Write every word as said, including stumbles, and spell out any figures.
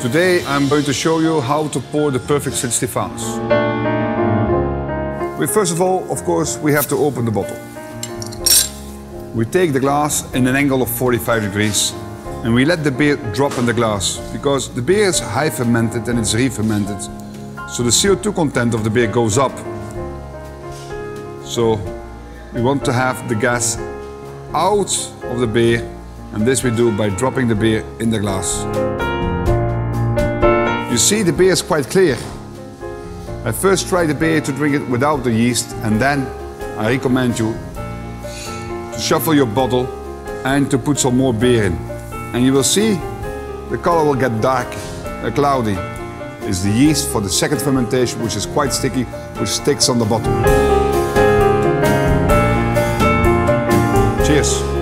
Today I'm going to show you how to pour the perfect Saint Stephanus. We first of all, of course, we have to open the bottle. We take the glass in an angle of forty-five degrees and we let the beer drop in the glass because the beer is high fermented and it's re-fermented. So the C O two content of the beer goes up. So we want to have the gas out of the beer, and this we do by dropping the beer in the glass. You see, the beer is quite clear. I first try the beer to drink it without the yeast, and then I recommend you to shuffle your bottle and to put some more beer in. And you will see the color will get dark, uh, cloudy. It's the yeast for the second fermentation, which is quite sticky, which sticks on the bottle. Cheers.